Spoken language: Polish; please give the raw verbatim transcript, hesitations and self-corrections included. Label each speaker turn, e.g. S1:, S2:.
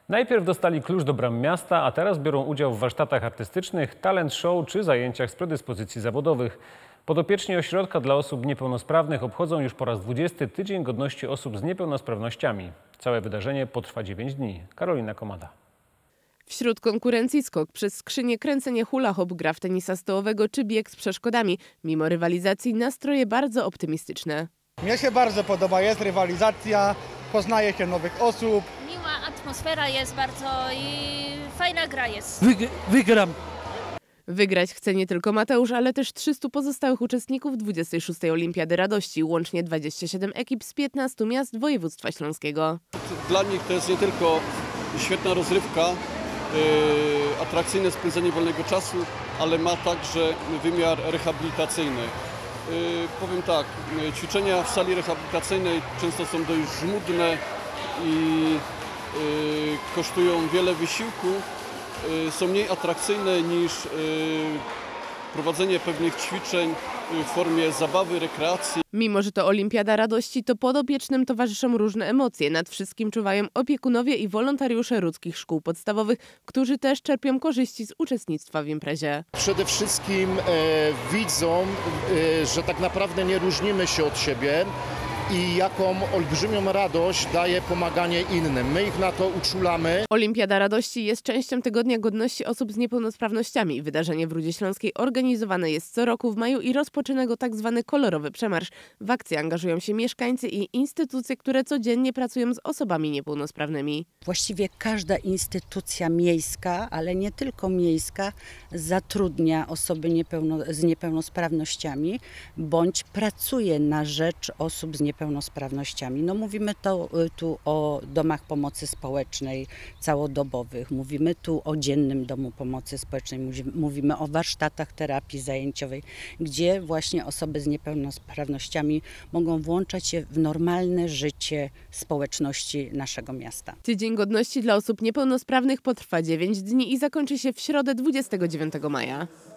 S1: Najpierw dostali klucz do bram miasta, a teraz biorą udział w warsztatach artystycznych, talent show czy zajęciach z predyspozycji zawodowych. Podopieczni ośrodka dla osób niepełnosprawnych obchodzą już po raz dwudziesty Tydzień Godności Osób z Niepełnosprawnościami. Całe wydarzenie potrwa dziewięć dni. Karolina Komada.
S2: Wśród konkurencji skok przez skrzynię, kręcenie hula hop, gra w tenisa stołowego czy bieg z przeszkodami. Mimo rywalizacji nastroje bardzo optymistyczne.
S3: Mnie się bardzo podoba, jest rywalizacja, poznaje się nowych osób.
S4: Miła atmosfera jest bardzo i fajna gra jest.
S5: Wyg wygram.
S2: Wygrać chce nie tylko Mateusz, ale też trzystu pozostałych uczestników dwudziestej szóstej Olimpiady Radości. Łącznie dwadzieścia siedem ekip z piętnastu miast województwa śląskiego.
S6: Dla nich to jest nie tylko świetna rozrywka, yy, atrakcyjne spędzenie wolnego czasu, ale ma także wymiar rehabilitacyjny. Yy, powiem tak, ćwiczenia w sali rehabilitacyjnej często są dość żmudne i yy, kosztują wiele wysiłku. Są mniej atrakcyjne niż prowadzenie pewnych ćwiczeń w formie zabawy, rekreacji.
S2: Mimo że to Olimpiada Radości, to podopiecznym towarzyszą różne emocje. Nad wszystkim czuwają opiekunowie i wolontariusze łódzkich szkół podstawowych, którzy też czerpią korzyści z uczestnictwa w imprezie.
S7: Przede wszystkim e, widzą, e, że tak naprawdę nie różnimy się od siebie i jaką olbrzymią radość daje pomaganie innym. My ich na to uczulamy.
S2: Olimpiada Radości jest częścią Tygodnia Godności Osób z Niepełnosprawnościami. Wydarzenie w Rudzie Śląskiej organizowane jest co roku w maju i rozpoczyna go tak zwany kolorowy przemarsz. W akcji angażują się mieszkańcy i instytucje, które codziennie pracują z osobami niepełnosprawnymi.
S8: Właściwie każda instytucja miejska, ale nie tylko miejska, zatrudnia osoby niepełno, z niepełnosprawnościami bądź pracuje na rzecz osób z niepełnosprawnościami. niepełnosprawnościami. No mówimy to, tu o domach pomocy społecznej całodobowych, mówimy tu o dziennym domu pomocy społecznej, mówimy o warsztatach terapii zajęciowej, gdzie właśnie osoby z niepełnosprawnościami mogą włączać się w normalne życie społeczności naszego miasta.
S2: Tydzień Godności dla osób niepełnosprawnych potrwa dziewięć dni i zakończy się w środę dwudziestego dziewiątego maja.